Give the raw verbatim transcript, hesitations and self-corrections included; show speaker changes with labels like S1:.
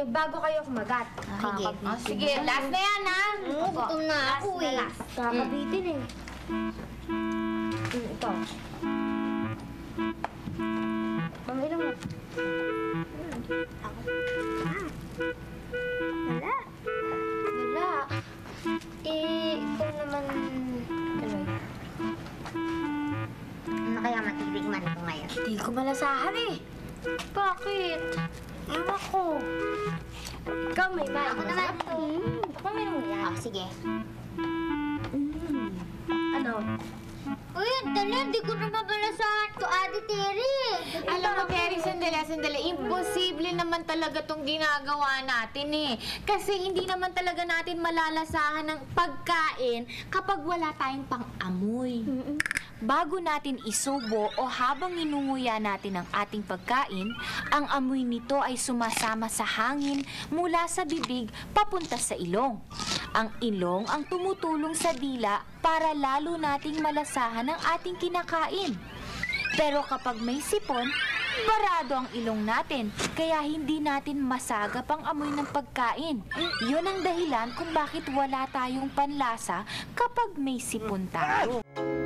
S1: bago kayo kumagat.
S2: Sige.
S3: Oh, sige, last na yan, ha?
S2: Mm, gutom na ako eh.
S1: Kakabitin eh. Mm, ito. Pamila mo.
S2: Ako. Wala.
S1: Wala. Eh, ikaw naman... Ano?
S2: Ano kaya matitigman ko ngayon?
S1: Hindi ko malasahan eh. Bakit? Ewan ko. Ikaw may bayan.
S2: Ako naman.
S1: Mm, pamila mo yan.
S2: Oh, sige.
S1: Mm. Ano?
S2: Uy, dali, hindi ko na mabalasahan to, Ate Terry.
S3: Alam mo, Terry, sandali, sandali. Imposible naman talaga tong ginagawa natin eh. Kasi hindi naman talaga natin malalasahan ng pagkain kapag wala tayong pang-amoy. Bago natin isubo o habang inunguya natin ang ating pagkain, ang amoy nito ay sumasama sa hangin mula sa bibig papunta sa ilong. Ang ilong ang tumutulong sa dila para lalo nating malasahan ang ating kinakain. Pero kapag may sipon, barado ang ilong natin, kaya hindi natin masagap ang amoy ng pagkain. Yun ang dahilan kung bakit wala tayong panlasa kapag may sipon tayo.